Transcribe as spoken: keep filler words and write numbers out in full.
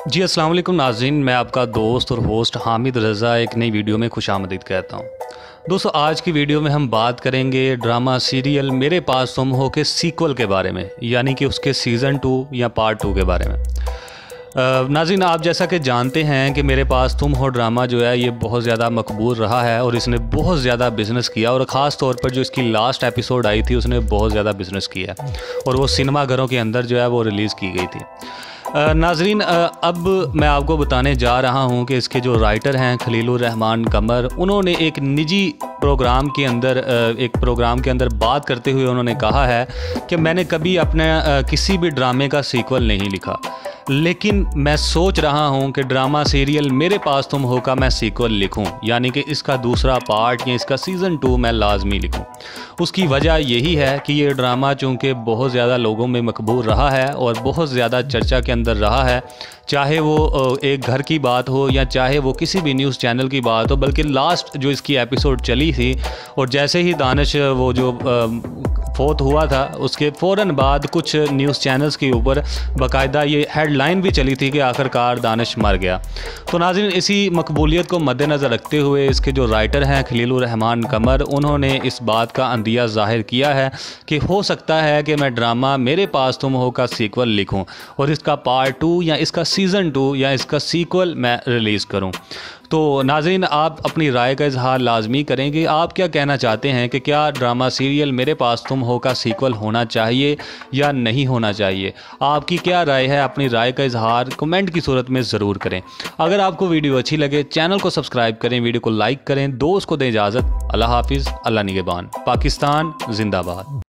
जी अस्सलाम वालेकुम नाज़रीन, मैं आपका दोस्त और होस्ट हामिद रज़ा एक नई वीडियो में खुशामदीद कहता हूँ। दोस्तों, आज की वीडियो में हम बात करेंगे ड्रामा सीरियल मेरे पास तुम हो के सीक्वल के बारे में, यानी कि उसके सीज़न टू या पार्ट टू के बारे में। नाज़रीन, आप जैसा कि जानते हैं कि मेरे पास तुम हो ड्रामा जो है ये बहुत ज़्यादा मकबूल रहा है और इसने बहुत ज़्यादा बिज़नेस किया, और ख़ास तौर पर जो इसकी लास्ट एपिसोड आई थी उसने बहुत ज़्यादा बिज़नेस किया और वो सिनेमा घरों के अंदर जो है वो रिलीज़ की गई थी। नाज़रीन, अब मैं आपको बताने जा रहा हूं कि इसके जो राइटर हैं खलील रहमान कमर, उन्होंने एक निजी प्रोग्राम के अंदर एक प्रोग्राम के अंदर बात करते हुए उन्होंने कहा है कि मैंने कभी अपने किसी भी ड्रामे का सीक्वल नहीं लिखा, लेकिन मैं सोच रहा हूं कि ड्रामा सीरियल मेरे पास तुम हो का मैं सीक्वल लिखूं, यानी कि इसका दूसरा पार्ट या इसका सीज़न टू मैं लाजमी लिखूं। उसकी वजह यही है कि ये ड्रामा चूँकि बहुत ज़्यादा लोगों में मकबूल रहा है और बहुत ज़्यादा चर्चा के अंदर रहा है, चाहे वो एक घर की बात हो या चाहे वो किसी भी न्यूज़ चैनल की बात हो। बल्कि लास्ट जो इसकी एपिसोड चली थी और जैसे ही दानिश वो जो फोत हुआ था उसके फ़ौरन बाद कुछ न्यूज़ चैनल्स के ऊपर बाकायदा ये हेडलाइन भी चली थी कि आखिरकार दानिश मर गया। तो नाज़रीन, इसी मकबूलियत को मद्देनज़र रखते हुए इसके जो राइटर हैं खलील रहमान कमर, उन्होंने इस बात का अंदिया ज़ाहिर किया है कि हो सकता है कि मैं ड्रामा मेरे पास तुम हो का सीक्वल लिखूं और इसका पार्ट टू या इसका सीज़न टू या इसका सीक्वल मैं रिलीज़ करूं। तो नाज़रीन, आप अपनी राय का इजहार लाजमी करें कि आप क्या कहना चाहते हैं कि क्या ड्रामा सीरियल मेरे पास तुम हो का सीक्वल होना चाहिए या नहीं होना चाहिए। आपकी क्या राय है, अपनी राय का इजहार कमेंट की सूरत में ज़रूर करें। अगर आपको वीडियो अच्छी लगे चैनल को सब्सक्राइब करें, वीडियो को लाइक करें, दोस्त को दें इजाज़त। अल्लाह हाफिज़, अल्लाह निगहबान। पाकिस्तान जिंदाबाद।